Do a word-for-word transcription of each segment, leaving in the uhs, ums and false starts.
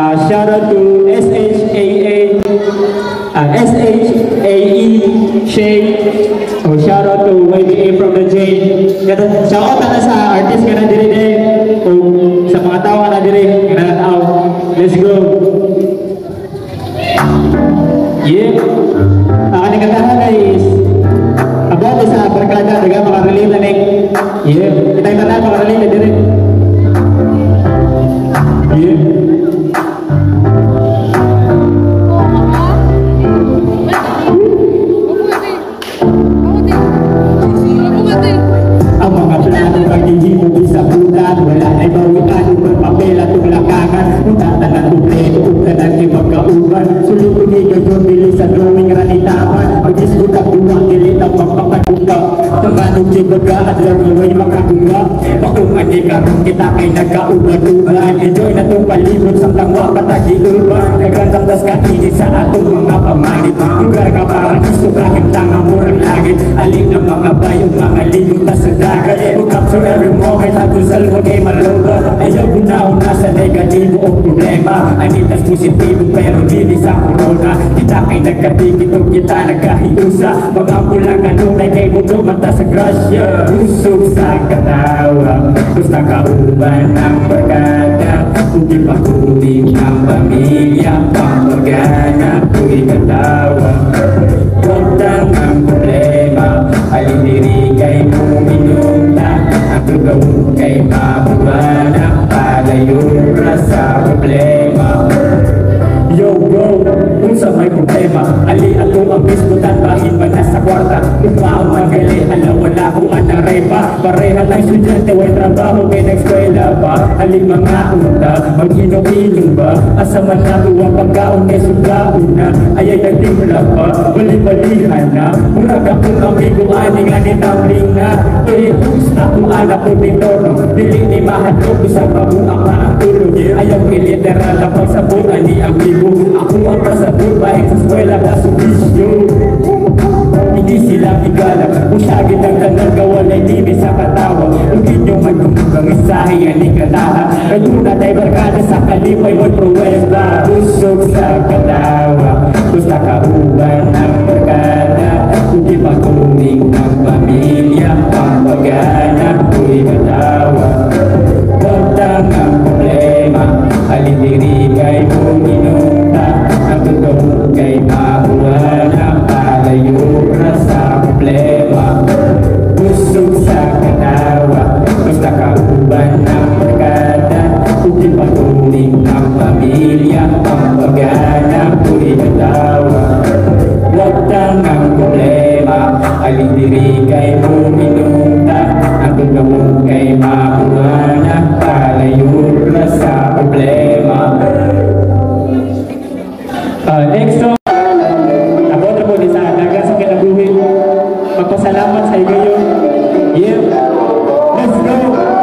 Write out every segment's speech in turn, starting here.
Uh, shout out to S H A A, uh, S H A E, Shay. Oh, shout out to Y B A from the J. Shout out na sa artist ka na diri din. O sa mga tawa na diri. Let's go. Yeah. Ang aning katahan guys. About sa barkada, daga makarelate na ning. Yeah. Itay tanan makarelate na diri. Yeah. Ang mga plano pag-ihimo sa putan, wala na'y bawian, upang papel at ulakakan, utatan at umpleto, utanan kay magkauban, sulupin ni gayon, bilis sa drawing ranitaman, pag-isbutak duwang dilit ang magpapagunga, tamanong sibaga at lariway makagunga, pakungan ni karong kita kay nagkauban-uban, enjoy na itong palibot sa langwa patag-iuban, nagandang das kainit sa atong mga pamanit, lugar ka parang gusto kahit tanga murang langit, alin ang mga bayong mga ligot na sa dagat, who capture every moment, hagusal mo kay maluba, ayaw ko na una sa negatibo o problema, anitas positibo pero dili sa corona, kita kay nagkatikit o kita nagkahiusa, mga pulang kanunay kay mundo mata sa grasya, usog sa katawa, gusto kauban ng barkada, hindi pa kuling ang pamilya, pamagana, ku'y katawa, kontang ang problema, alin diri kay mo minunta, ang tugawin kay mabuwana, palayo sa problema. Yo bro, kung sa may problema, ali ato ang biskutan, bahit man nasa kwarta, upaang magali, alam wala kong anarepa, pareha ng estudyante, way trabaho, may nag-eskwela pa, ali mga unta, mag-inom-inom ba, asa man nato ang pagkaon kay sugaon na, ayay nagtimla pa, bali-balihan na, murag akong amigo, aning anitambling na, eh, gusto akong anak ko dito, dili ni mahatog, isang mabuang maangtulog, ayaw kiliteral na pagsabutan ni amigo, ako ang pasabot, bahit sa eskwela na subisyo. Hindi sila igala, usagin ang tanang gawa na hindi sa katawa, hindi nyo man kumugang isahi ang ikataha, naguna tayo barkada sa kalipay mo pruwesta, usog sa katawa, gusto kauban ng barkada, hindi pa kuming ng pamilya, pamagana, ku'y katawa, kontang ang problema, alin diri kay mo minunta, ang totoo kay mahuwana, palayo na sa problema, usog sa katawa, basta kauban ng barkada, hindi pa tuling ng pamilya, pamagana, ku'y katawa, wagtang ang problema, alin diri kay mo minunta, ang totoo kay mahuwana, palayo na sa problema. Uh, next song, ako na po di sa daga sa kinabuhi, magpasalamat sa igayo. Yeah, let's go.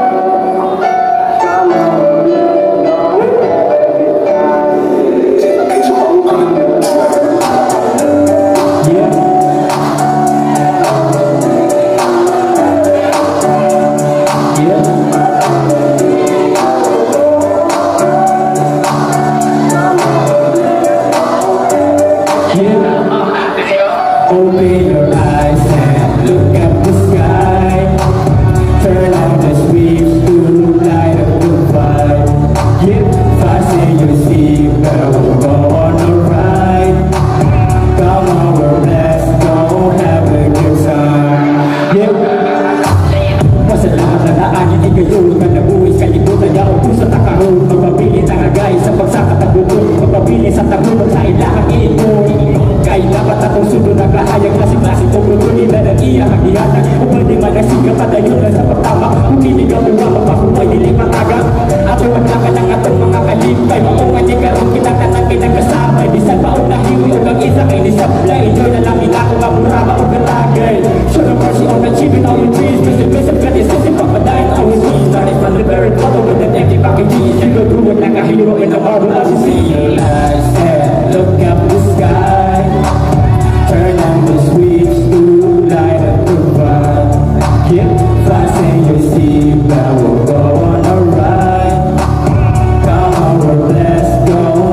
Open your eyes and look at the sky. Turn on the switch to light up the fire. Yeah, fasten your seatbelt, we'll go on a ride. Come on, we're blessed, go have a good time. Yeah. Masalamat na daanin ikayo, kanabuhi sa libutan niya o kung sa takaroon, magpapili ng agay sa pagsakat at bukod, magpapili sa takulog sa ilahang ito. Kay dapat atong sunod ang kahayang klasik-klasik o grutunin na nag-iya ang ihatag o pwede man ang siga padayon na sa pagtama kung hindi ka buwa magpakumay dili matagang ato maglakan ng atong mga kalipay maungan di karong kinatan ng kinagkasabay bisan baon na hiwi o mag-isa kay nisablay enjoy na lang ina kung mamurama o katagay show the mercy on achieving all your dreams Mister Bishop God is sissing papadayan our dreams starting from the very bottom with the empty packages and go through it like a hero in the marvel of the sea. Realize and look up the sky. Turn on the switch to light up the fire. Yeah, fasten your seatbelt, we'll go on a ride. Come on, we're blessed, go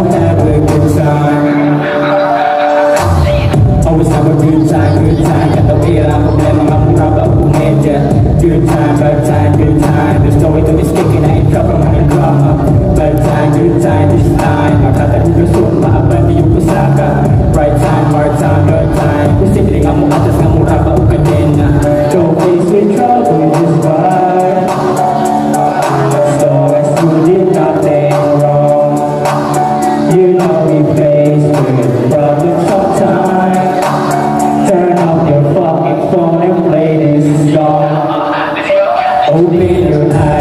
bad time, good time. There's no way to escape it, I ain't covered my drama. Bad time, good time, this time. Makata juga sun, maaban di yung pusaka. Right time, hard time, good time. Posible nga mo atas nga mura ka o kadena. Don't face with trouble, just fight. So as you did nothing wrong, you know we face with problems sometimes. Turn off your fucking phone and play this song. Open your eyes.